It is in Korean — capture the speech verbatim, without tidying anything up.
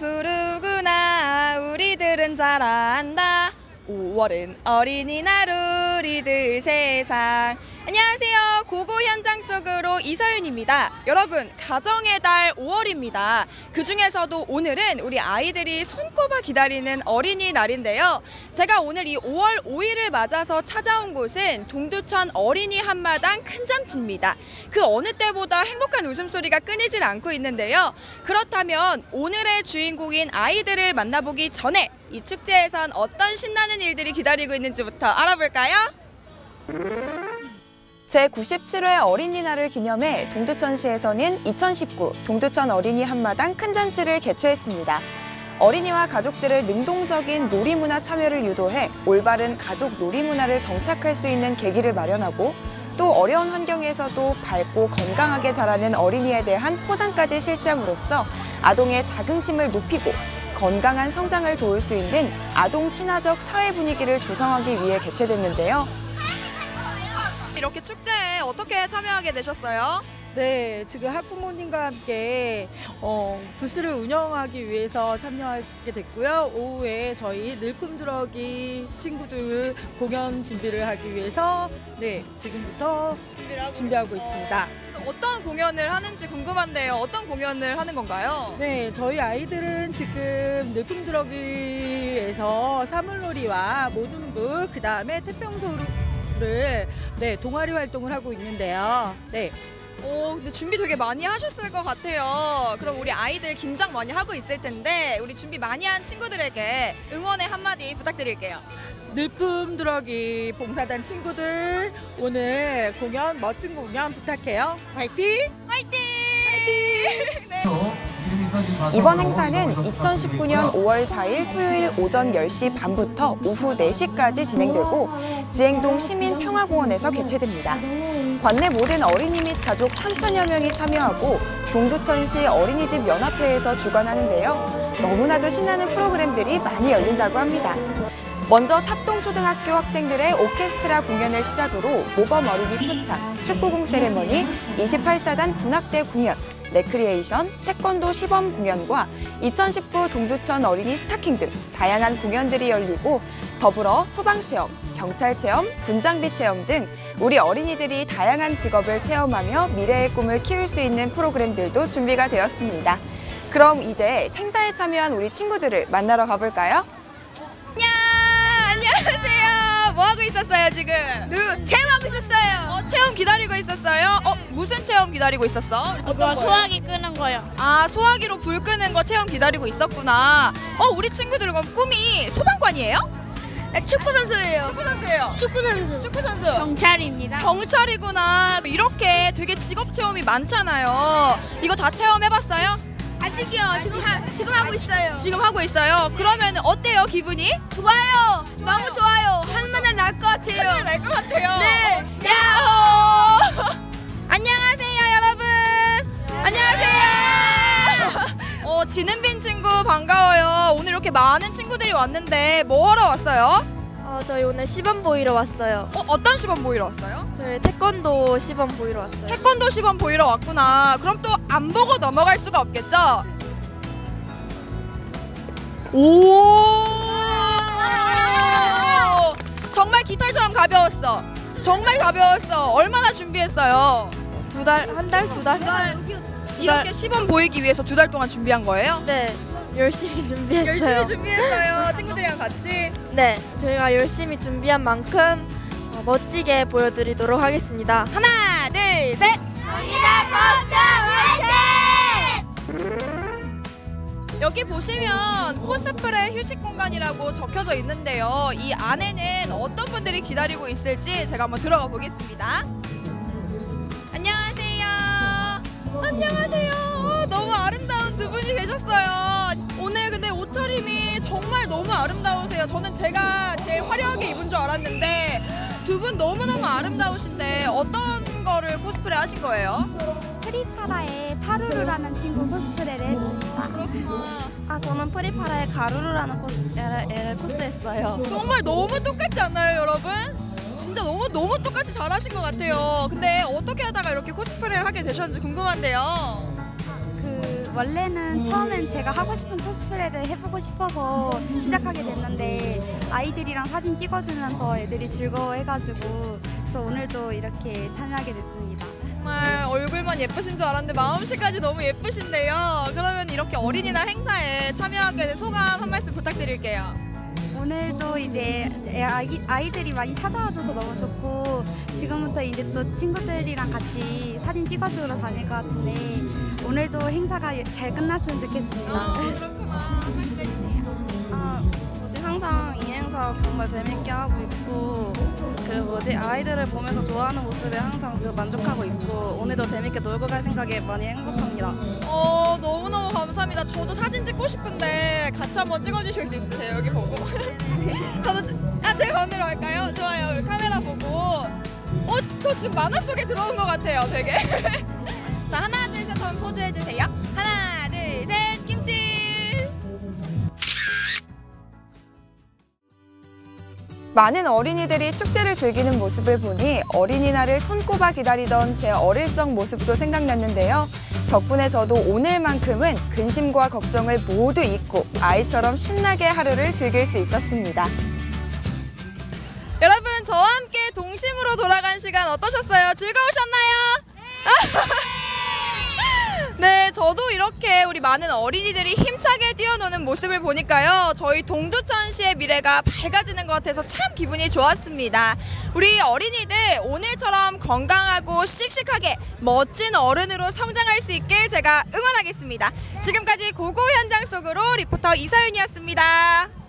부르구나. 우리들은 잘 안다. 오월은 어린이날 우리들 세상. 안녕하세요. 고고 현장 속으로 이서윤입니다. 여러분, 가정의 달 오월입니다. 그 중에서도 오늘은 우리 아이들이 손꼽아 기다리는 어린이날인데요. 제가 오늘 이 오월 오일을 맞아서 찾아온 곳은 동두천 어린이 한마당 큰잔치입니다. 그 어느 때보다 행복한 웃음소리가 끊이질 않고 있는데요. 그렇다면 오늘의 주인공인 아이들을 만나보기 전에 이 축제에선 어떤 신나는 일들이 기다리고 있는지부터 알아볼까요? 제구십칠 회 어린이날을 기념해 동두천시에서는 이천십구 동두천 어린이 한마당 큰잔치를 개최했습니다. 어린이와 가족들을 능동적인 놀이문화 참여를 유도해 올바른 가족 놀이문화를 정착할 수 있는 계기를 마련하고 또 어려운 환경에서도 밝고 건강하게 자라는 어린이에 대한 포상까지 실시함으로써 아동의 자긍심을 높이고 건강한 성장을 도울 수 있는 아동 친화적 사회 분위기를 조성하기 위해 개최됐는데요. 이렇게 축제에 어떻게 참여하게 되셨어요? 네, 지금 학부모님과 함께 어, 부스를 운영하기 위해서 참여하게 됐고요. 오후에 저희 늘품들어기 친구들 공연 준비를 하기 위해서 네, 지금부터 준비를 준비하고 있습니다. 어떤 공연을 하는지 궁금한데요. 어떤 공연을 하는 건가요? 네, 저희 아이들은 지금 늘품들어기에서 사물놀이와 모눈부, 그 다음에 태평소를 네, 동아리 활동을 하고 있는데요. 네. 오, 근데 준비 되게 많이 하셨을 것 같아요. 그럼 우리 아이들 긴장 많이 하고 있을 텐데 우리 준비 많이 한 친구들에게 응원의 한마디 부탁드릴게요. 늘품들어기 봉사단 친구들 오늘 공연 멋진 공연 부탁해요. 화이팅! 화이팅! 화이팅! 네. 이번 행사는 이천십구 년 오월 사일 토요일 오전 열 시 반부터 오후 네 시까지 진행되고 지행동 시민평화공원에서 개최됩니다. 관내 모든 어린이 및 가족 삼천여 명이 참여하고 동두천시 어린이집 연합회에서 주관하는데요. 너무나도 신나는 프로그램들이 많이 열린다고 합니다. 먼저 탑동초등학교 학생들의 오케스트라 공연을 시작으로 모범 어린이 표창, 축구공 세레머니, 이십팔 사단 군악대 공연, 레크리에이션, 태권도 시범 공연과 이천십구 동두천 어린이 스타킹 등 다양한 공연들이 열리고 더불어 소방체험, 경찰체험, 군장비 체험 등 우리 어린이들이 다양한 직업을 체험하며 미래의 꿈을 키울 수 있는 프로그램들도 준비가 되었습니다. 그럼 이제 행사에 참여한 우리 친구들을 만나러 가볼까요? 안녕! 안녕하세요. 뭐 하고 있었어요 지금? 네, 체험하고 있었어요. 어, 체험 기다리고 있었어요? 어, 무슨 체험 기다리고 있었어? 그거 소화기 끄는 거요. 아, 소화기로 불 끄는 거 체험 기다리고 있었구나. 어, 우리 친구들 그럼 꿈이 소방관이에요? 네, 축구 선수예요. 축구 선수예요. 축구 선수. 축구 선수. 경찰입니다. 경찰이구나. 이렇게 되게 직업 체험이 많잖아요. 이거 다 체험해봤어요? 아직이요. 지금 하, 지금 하고 있어요. 지금 하고 있어요. 그러면 어때요, 기분이? 좋아요. 너무 좋아요. 하늘날 날 것 같아요. 하늘이 날 것 같아요. 네. 야호! 안녕하세요, 여러분. 안녕하세요. 어, 지는빈 친구 반가워요. 오늘 이렇게 많은 친구들이 왔는데 뭐 하러 왔어요? 어, 저희 오늘 시범 보이러 왔어요. 어, 어떤 시범 보이러 왔어요? 저희 태권도 시범 보이러 왔어요. 태권도 시범 보이러 왔구나. 그럼 또 안 보고 넘어갈 수가 없겠죠? 오! 정말 깃털처럼 가벼웠어. 정말 가벼웠어. 얼마나 준비했어요? 두 달, 한 달, 두 달? 이렇게 시범 보이기 위해서 두 달 동안 준비한 거예요? 네, 열심히 준비했어요. 열심히 준비했어요. 친구들이랑 같이. 네, 저희가 열심히 준비한 만큼 어, 멋지게 보여드리도록 하겠습니다. 하나, 둘, 셋. 여기 보시면 코스프레 휴식 공간이라고 적혀져 있는데요. 이 안에는 어떤 분들이 기다리고 있을지 제가 한번 들어가 보겠습니다. 안녕하세요. 안녕하세요. 어, 너무 아름다운 두 분이 계셨어요. 오늘 근데 옷차림이 정말 너무 아름다우세요. 저는 제가 제일 화려하게 입은 줄 알았는데 두 분 너무너무 아름다우신데 어떤 거를 코스프레 하신 거예요? 프리파라의 타루루라는 친구 코스프레를 했습니다. 그렇구나. 아, 저는 프리파라의 가루루라는 코스, 애를, 애를 코스했어요. 정말 너무 똑같지 않나요, 여러분? 진짜 너무 너무 똑같이 잘하신 것 같아요. 근데 어떻게 하다가 이렇게 코스프레를 하게 되셨는지 궁금한데요. 그 원래는 처음엔 제가 하고 싶은 코스프레를 해보고 싶어서 시작하게 됐는데 아이들이랑 사진 찍어주면서 애들이 즐거워해가지고 그래서 오늘도 이렇게 참여하게 됐습니다. 정말 얼굴만 예쁘신 줄 알았는데 마음씨까지 너무 예쁘신데요. 그러면 이렇게 어린이날 행사에 참여하게 된 소감 한 말씀 부탁드릴게요. 오늘도 이제 아기, 아이들이 많이 찾아와줘서 너무 좋고 지금부터 이제 또 친구들이랑 같이 사진 찍어주러 다닐 것 같은데 오늘도 행사가 잘 끝났으면 좋겠습니다. 어, 그렇구나. 아, 뭐지 항상 이 행사 정말 재밌게 하고 있고 그 뭐지 아이들을 보면서 좋아하는 모습에 항상 그 만족하고 있고 오늘도 재밌게 놀고 갈 생각에 많이 행복합니다. 어, 너무너무 감사합니다. 저도 사진 찍고 싶은데 같이 한번 찍어주실 수 있으세요? 여기 보고. 저도, 찌- 아, 제가 가운데로 할까요? 좋아요. 우리 카메라 보고. 어, 저 지금 만화 속에 들어온 것 같아요, 되게. 자, 하나, 둘, 셋 한번 포즈 해주세요. 하나, 둘, 셋, 김치! 많은 어린이들이 축제를 즐기는 모습을 보니 어린이날을 손꼽아 기다리던 제 어릴 적 모습도 생각났는데요. 덕분에 저도 오늘만큼은 근심과 걱정을 모두 잊고 아이처럼 신나게 하루를 즐길 수 있었습니다. 여러분, 저와 함께 동심으로 돌아간 시간 어떠셨어요? 즐거우셨나요? 네, 저도 이렇게 우리 많은 어린이들이 힘차게 뛰어노는 모습을 보니까요. 저희 동두천시의 미래가 밝아지는 것 같아서 참 기분이 좋았습니다. 우리 어린이들 오늘처럼 건강하고 씩씩하게 멋진 어른으로 성장할 수 있길 제가 응원하겠습니다. 지금까지 고고 현장 속으로 리포터 이서윤이었습니다.